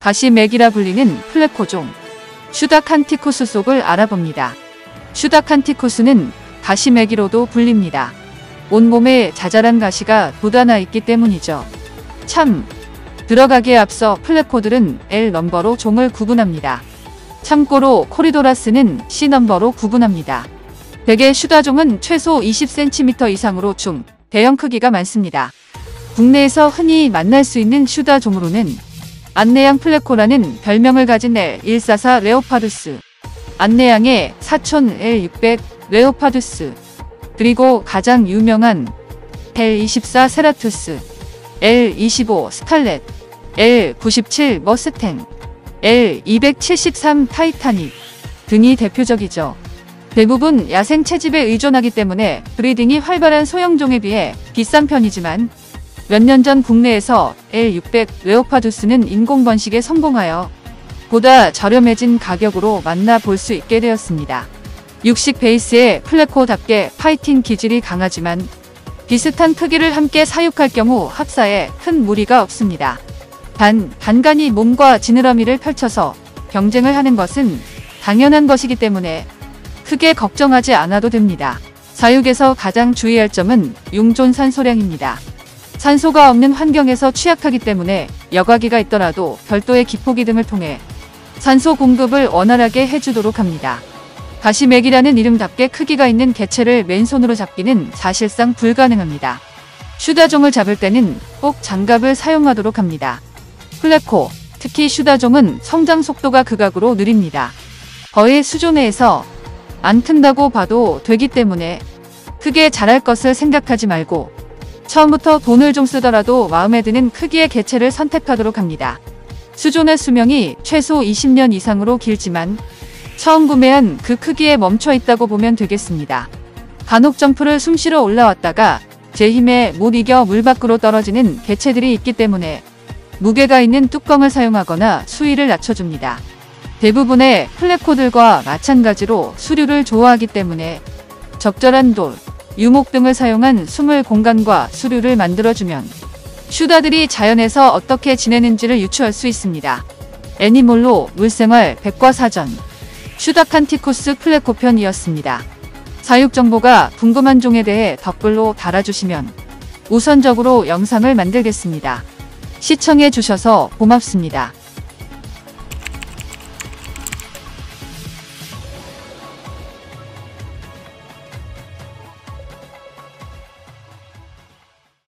가시맥이라 불리는 플레코종 슈다칸티쿠스 속을 알아봅니다. 슈다칸티쿠스는 가시맥이로도 불립니다. 온몸에 자잘한 가시가 돋아나 있기 때문이죠. 참, 들어가기에 앞서 플레코들은 L 넘버로 종을 구분합니다. 참고로 코리도라스는 C 넘버로 구분합니다. 대개 슈다종은 최소 20cm 이상으로 중, 대형 크기가 많습니다. 국내에서 흔히 만날 수 있는 슈다종으로는 안내양 플레코라는 별명을 가진 L144 레오파두스, 안내양의 사촌 L600 레오파두스, 그리고 가장 유명한 L24 세라투스, L25 스칼렛, L97 머스탱, L273 타이타닉 등이 대표적이죠. 대부분 야생 채집에 의존하기 때문에 브리딩이 활발한 소형종에 비해 비싼 편이지만 몇 년 전 국내에서 L600 레오파두스는 인공 번식에 성공하여 보다 저렴해진 가격으로 만나볼 수 있게 되었습니다. 육식 베이스의 플레코답게 파이팅 기질이 강하지만 비슷한 크기를 함께 사육할 경우 합사에 큰 무리가 없습니다. 단, 간간히 몸과 지느러미를 펼쳐서 경쟁을 하는 것은 당연한 것이기 때문에 크게 걱정하지 않아도 됩니다. 사육에서 가장 주의할 점은 용존 산소량입니다. 산소가 없는 환경에서 취약하기 때문에 여과기가 있더라도 별도의 기포기 등을 통해 산소 공급을 원활하게 해주도록 합니다. 가시맥이라는 이름답게 크기가 있는 개체를 맨손으로 잡기는 사실상 불가능합니다. 슈다종을 잡을 때는 꼭 장갑을 사용하도록 합니다. 플레코, 특히 슈다종은 성장 속도가 극악으로 느립니다. 거의 수조 내에서 안 큰다고 봐도 되기 때문에 크게 자랄 것을 생각하지 말고 처음부터 돈을 좀 쓰더라도 마음에 드는 크기의 개체를 선택하도록 합니다. 수조의 수명이 최소 20년 이상으로 길지만 처음 구매한 그 크기에 멈춰 있다고 보면 되겠습니다. 간혹 점프를 숨쉬러 올라왔다가 제 힘에 못 이겨 물 밖으로 떨어지는 개체들이 있기 때문에 무게가 있는 뚜껑을 사용하거나 수위를 낮춰줍니다. 대부분의 플레코들과 마찬가지로 수류를 좋아하기 때문에 적절한 돌, 유목 등을 사용한 숨을 공간과 수류를 만들어주면 슈다들이 자연에서 어떻게 지내는지를 유추할 수 있습니다. 애니몰로 물생활 백과사전 슈다칸티쿠스 플레코 편이었습니다. 사육 정보가 궁금한 종에 대해 댓글로 달아주시면 우선적으로 영상을 만들겠습니다. 시청해 주셔서 고맙습니다.